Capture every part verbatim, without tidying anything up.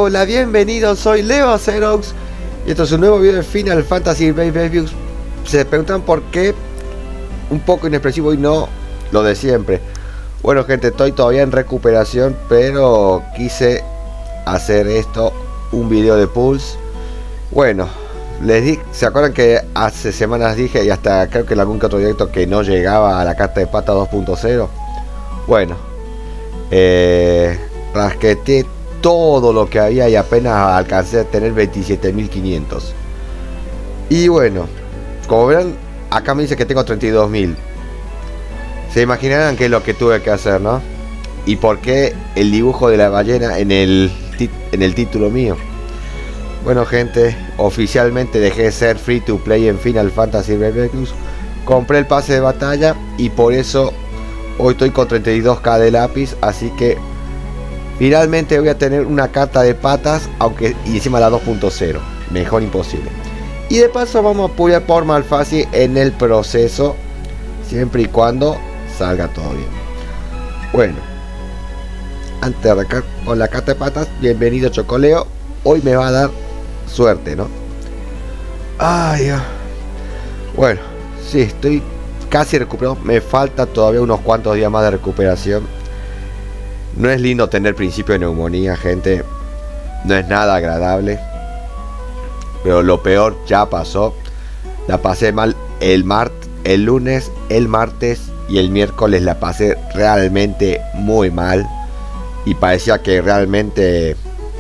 hola, bienvenidos, soy Leo Xerox y esto es un nuevo video de Final Fantasy Reviews. Se preguntan por qué un poco inexpresivo y no lo de siempre. Bueno gente, estoy todavía en recuperación, pero quise hacer esto, un video de Pulse. Bueno, les di, ¿se acuerdan que hace semanas dije, y hasta creo que en algún que otro directo, que no llegaba a la carta de pata dos punto cero? Bueno, eh, rasqueté todo lo que había y apenas alcancé a tener veintisiete mil quinientos. Y bueno, como verán, acá me dice que tengo treinta y dos mil. Se imaginarán qué es lo que tuve que hacer, ¿no? Y por qué el dibujo de la ballena en el, en el título mío. Bueno gente, oficialmente dejé de ser free to play en Final Fantasy Reviews. Compré el pase de batalla y por eso hoy estoy con treinta y dos K de lápiz. Así que finalmente voy a tener una carta de patas, aunque y encima la dos punto cero. Mejor imposible. Y de paso vamos a apoyar por Malfacil en el proceso, siempre y cuando salga todo bien. Bueno, antes de arrancar con la carta de patas, bienvenido Chocoleo. Hoy me va a dar suerte, ¿no? Ay, bueno, sí, estoy casi recuperado. Me falta todavía unos cuantos días más de recuperación. No es lindo tener principio de neumonía, gente. No es nada agradable. Pero lo peor ya pasó. La pasé mal el martes, el lunes, el martes y el miércoles la pasé realmente muy mal. Y parecía que realmente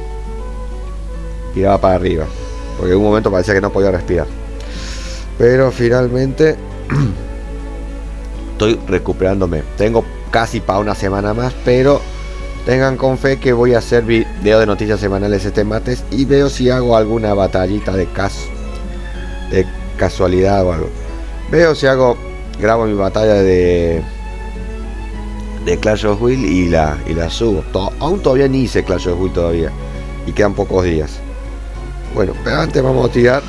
tiraba para arriba, porque en un momento parecía que no podía respirar. Pero finalmente estoy recuperándome. Tengo casi para una semana más, pero tengan con fe que voy a hacer video de noticias semanales este martes y veo si hago alguna batallita de caso de casualidad o algo. Veo si hago grabo mi batalla de de Clash of Will y la y la subo. To aún todavía ni hice Clash of Will todavía y quedan pocos días. Bueno, pero antes vamos a tirar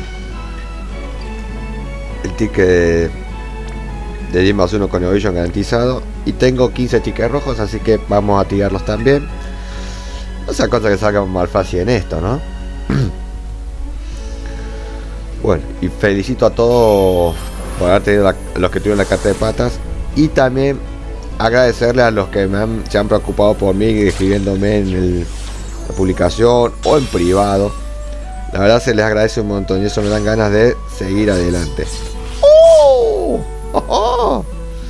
el ticket de, de diez más uno con Evolution garantizado. Y tengo quince tickets rojos, así que vamos a tirarlos también. No sea cosa que salga más fácil en esto, ¿no? Bueno, y felicito a todos por haber tenido la, los que tuvieron la carta de patas. Y también agradecerle a los que me han, se han preocupado por mí, escribiéndome en el, la publicación o en privado. La verdad se les agradece un montón y eso me dan ganas de seguir adelante. ¡Oh! ¡Oh, oh!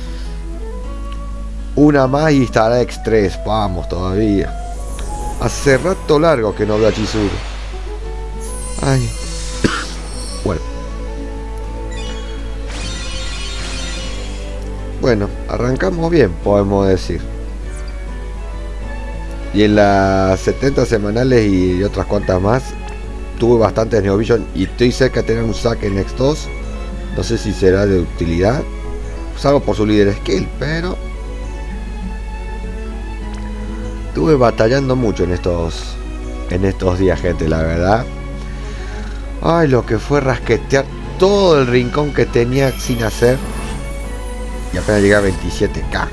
Una más y estará X tres. Vamos todavía. Hace rato largo que no veo a Chizuru. Ay. Bueno. Bueno, arrancamos bien, podemos decir. Y en las setenta semanales y otras cuantas más, tuve bastantes Neovision y estoy cerca de tener un saque en X dos. No sé si será de utilidad, salvo por su líder skill, pero estuve batallando mucho en estos en estos días, gente, la verdad. Ay, lo que fue rasquetear todo el rincón que tenía sin hacer y apenas llegué a veintisiete K.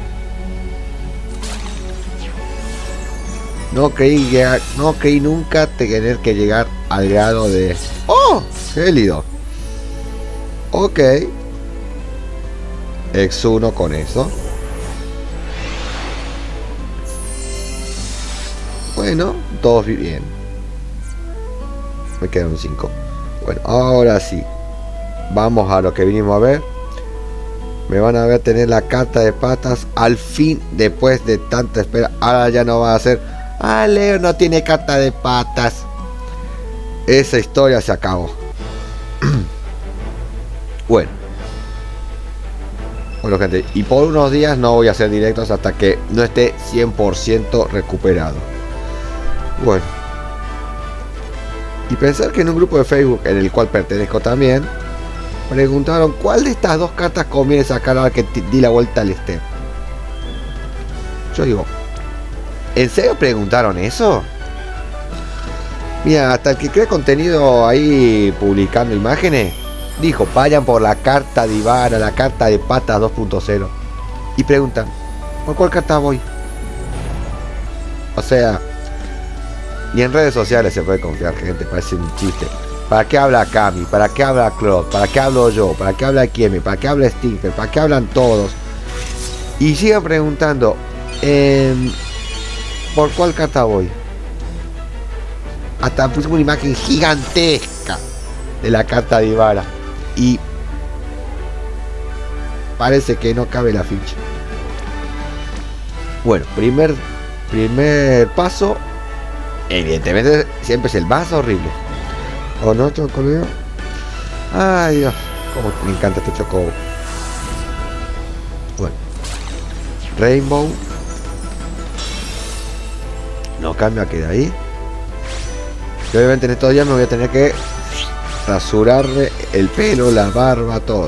No creí llegar, no creí nunca tener que llegar al grado de ¡oh! Gélido. Ok. X uno con eso. Bueno, todos bien. Me quedan un cinco. Bueno, ahora sí. Vamos a lo que vinimos a ver. Me van a ver tener la carta de patas. Al fin, después de tanta espera. Ahora ya no va a ser. Ah, Leo no tiene carta de patas. Esa historia se acabó. Bueno. Bueno gente, y por unos días no voy a hacer directos hasta que no esté cien por ciento recuperado. Bueno. Y pensar que en un grupo de Facebook, en el cual pertenezco también, preguntaron cuál de estas dos cartas conviene sacar ahora que di la vuelta al step. Yo digo, ¿en serio preguntaron eso? Mira, hasta el que crea contenido ahí publicando imágenes dijo, vayan por la carta de Ivana, la carta de patas dos punto cero. Y preguntan, ¿por cuál carta voy? O sea, Ni en redes sociales se puede confiar, gente, parece un chiste. ¿Para qué habla Cami? ¿Para qué habla Claude? ¿Para qué hablo yo? ¿Para qué habla Kiemi? ¿Para qué habla Stinker? ¿Para qué hablan todos? Y sigan preguntando, eh, ¿por cuál carta voy? Hasta puse una imagen gigantesca de la carta de Ivara. Y parece que no cabe la ficha. Bueno, primer, primer paso. Evidentemente siempre es el más horrible. ¿O no, Chocoleo? Ay, Dios, cómo me encanta este Chocobo. Bueno, Rainbow. No cambia, queda ahí. Y obviamente en estos días me voy a tener que rasurarme el pelo, la barba, todo.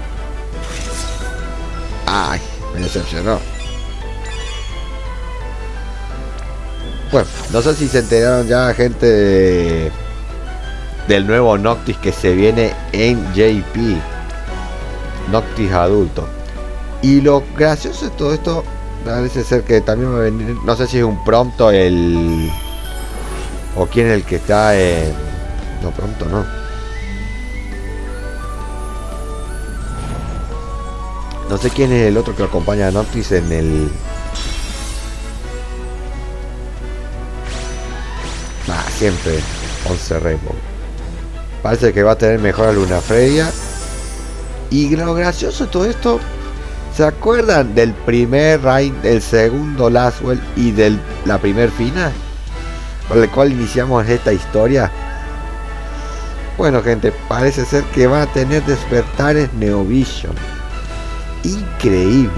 Ay, me decepcionó. Bueno, no sé si se enteraron ya, gente, de, del nuevo Noctis que se viene en J P. Noctis adulto. Y lo gracioso de todo esto, parece ser que también va a venir, no sé si es un Prompto el... o quién es el que está en... no, Prompto no. No sé quién es el otro que lo acompaña a Noctis en el... Ah, siempre once Rainbow. Parece que va a tener mejor a Lunafreya. Y lo gracioso de todo esto, ¿se acuerdan del primer raid, del segundo Laswell y de la primer final con el cual iniciamos esta historia? Bueno, gente, parece ser que va a tener despertares Neovision. Increíble.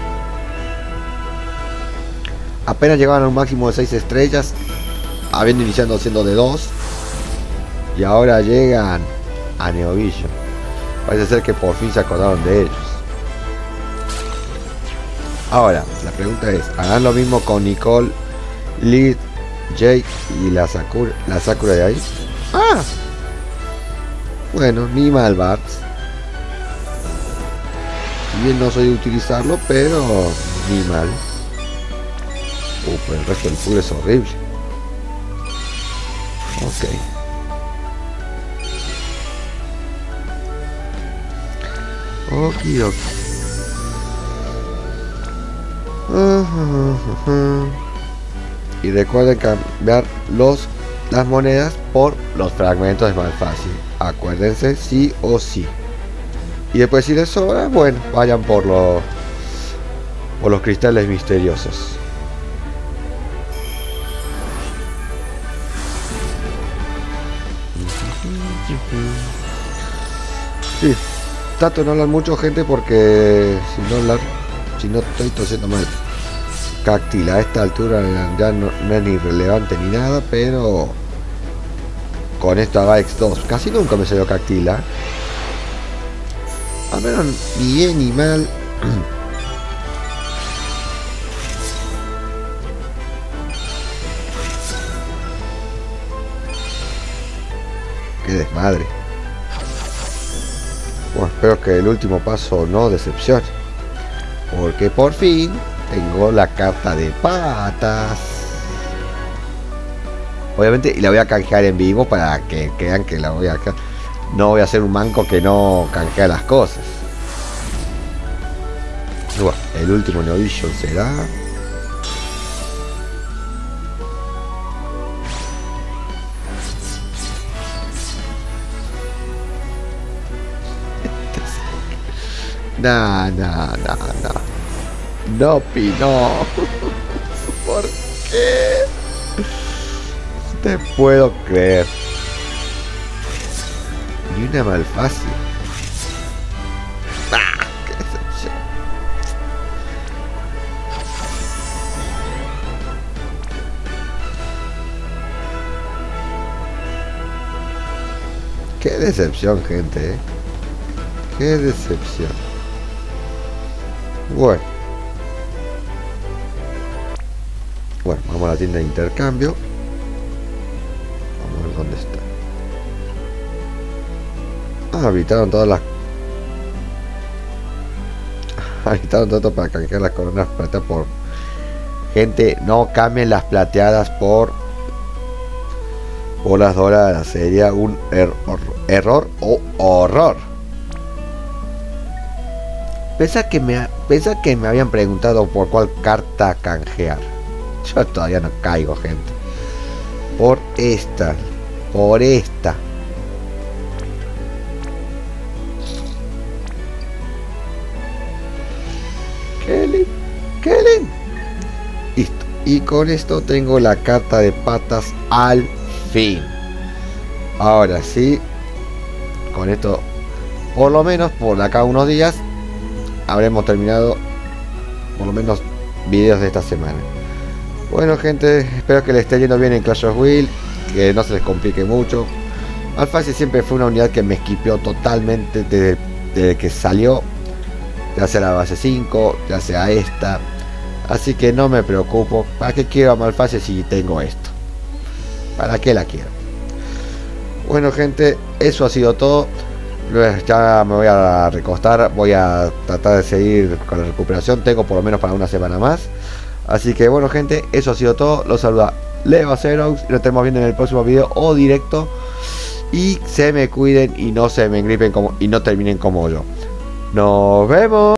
Apenas llegaban a un máximo de seis estrellas, habiendo iniciado siendo de dos, y ahora llegan a Neovision. Parece ser que por fin se acordaron de ellos. Ahora, la pregunta es, ¿harán lo mismo con Nicole, Lid, Jake y la Sakura, la Sakura de ahí? Ah, bueno, ni mal, Bart. Si bien no soy de utilizarlo, pero ni mal. Uh, pero el resto del pool es horrible. Ok. Ok, ok. Uh, uh, uh, uh. Y recuerden cambiar los las monedas por los fragmentos, es más fácil. Acuérdense, sí o sí. Y después, si les sobra, bueno, vayan por los por los cristales misteriosos. Sí, trato de no hablar mucho, gente, porque si no hablar, si no estoy tosiendo mal. Cactil a esta altura ya no, no es ni relevante ni nada, pero con esta Gaex dos casi nunca me salió Cactila. Al menos ni bien ni mal. Qué desmadre. Bueno, espero que el último paso no decepcione, porque por fin tengo la carta de patas. Obviamente, y la voy a canjear en vivo para que crean que la voy a... No voy a hacer un manco que no canjea las cosas. Bueno, el último Neovision será... No, no, no, no. No, Pino. ¿Por qué? No te puedo creer. Ni una mal fácil. ¡Ah! ¡Qué decepción! Qué decepción, gente, ¿eh? Qué decepción. Bueno. Bueno, vamos a la tienda de intercambio. Vamos a ver dónde está. Ah, habilitaron todas las... habilitaron todo para canjear las coronas plata por... Gente, no cambien las plateadas por Bolas doradas sería un error, error o horror. Pensá que, me, pensá que me habían preguntado por cuál carta canjear. Yo todavía no caigo, gente. Por esta. Por esta. Kelly. Kelly. Listo. Y con esto tengo la carta de patas al fin. Ahora sí. Con esto, por lo menos por acá unos días, habremos terminado por lo menos videos de esta semana. Bueno, gente, espero que les esté yendo bien en Clash of Will, que no se les complique mucho. Malphite siempre fue una unidad que me esquipeó totalmente desde, desde que salió, ya sea la base cinco, ya sea esta. Así que no me preocupo. ¿Para qué quiero a Malphite si tengo esto? ¿Para qué la quiero? Bueno, gente, eso ha sido todo. Ya me voy a recostar, voy a tratar de seguir con la recuperación, tengo por lo menos para una semana más. Así que bueno, gente, eso ha sido todo. Los saluda Leo Xerox y nos estamos viendo en el próximo video o directo. Y se me cuiden y no se me engripen como, y no terminen como yo. Nos vemos.